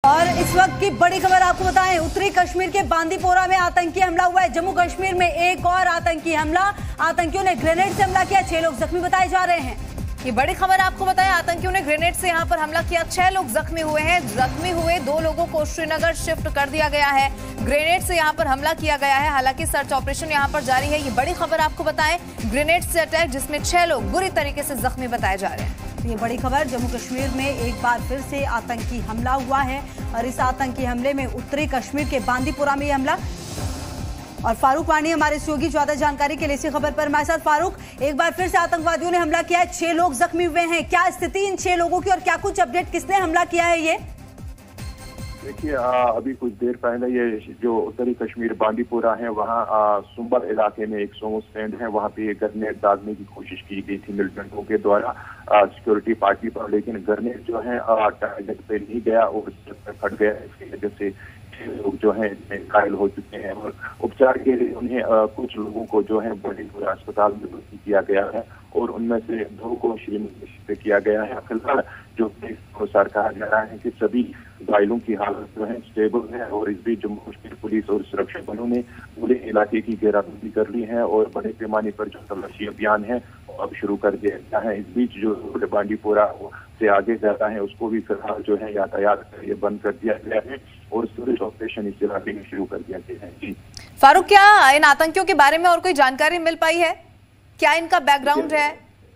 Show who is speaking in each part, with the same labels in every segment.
Speaker 1: और इस वक्त की बड़ी खबर आपको बताएं, उत्तरी कश्मीर के बांदीपोरा में आतंकी हमला हुआ है। जम्मू कश्मीर में एक और आतंकी हमला, आतंकियों ने ग्रेनेड से हमला किया, 6 लोग जख्मी बताए जा रहे हैं।
Speaker 2: ये बड़ी खबर आपको बताएं, आतंकियों ने ग्रेनेड से यहां पर हमला किया, 6 लोग जख्मी हुए हैं। जख्मी हुए 2 लोगों को श्रीनगर शिफ्ट कर दिया गया है। ग्रेनेड से यहां पर हमला किया गया है, हालांकि सर्च ऑपरेशन यहां पर जारी है। ये बड़ी खबर आपको बताएं, ग्रेनेड से अटैक जिसमें 6 लोग बुरी तरीके से जख्मी बताए जा रहे हैं।
Speaker 1: ये बड़ी खबर, जम्मू कश्मीर में एक बार फिर से आतंकी हमला हुआ है और इस आतंकी हमले में उत्तरी कश्मीर के बांदीपोरा में हमला। और फारूक वानी हमारे सहयोगी ज्यादा जानकारी के लिए इसी खबर पर हमारे साथ। फारूक, एक बार फिर से आतंकवादियों ने हमला किया है, 6 लोग जख्मी हुए हैं, क्या स्थिति इन 6 लोगों की और क्या कुछ अपडेट, किसने हमला किया है? ये
Speaker 3: देखिए, अभी कुछ देर पहले ये जो उत्तरी कश्मीर बांदीपोरा है, वहाँ सुंबर इलाके में एक सोमो स्टैंड है, वहाँ पे ग्रेनेड दागने की कोशिश की गई थी मिलिटेंटों के द्वारा सिक्योरिटी पार्टी पर, लेकिन ग्रेनेड जो है टारगेट पे नहीं गया और फट गया। इसकी वजह से लोग जो हैं घायल हो चुके हैं और उपचार के लिए उन्हें कुछ लोगों को जो है बांदीपोरा अस्पताल में भर्ती किया गया है और उनमें से 2 को श्रीनगर किया गया है। फिलहाल जो अनुसार कहा जा रहा है कि सभी घायलों की हालत जो है स्टेबल है और इस बीच जम्मू कश्मीर पुलिस और सुरक्षा बलों ने पूरे इलाके की घेराबंदी कर ली है और बड़े पैमाने पर जो तलाशी अभियान है अब शुरू कर दिया गया है। इस बीच जो बांदीपोरा से आगे जाता है उसको भी फिलहाल जो है यातायात ये बंद कर दिया गया है और सर्च ऑपरेशन इस इलाके में शुरू कर दिया गया है। जी
Speaker 2: फारूक, क्या इन आतंकियों के बारे में और कोई जानकारी मिल पाई है? क्या इनका बैकग्राउंड है?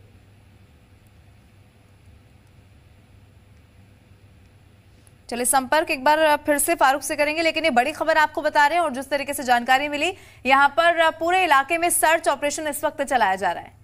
Speaker 2: चलिए संपर्क एक बार फिर से फारूक से करेंगे, लेकिन ये बड़ी खबर आपको बता रहे हैं और जिस तरीके से जानकारी मिली, यहां पर पूरे इलाके में सर्च ऑपरेशन इस वक्त चलाया जा रहा है।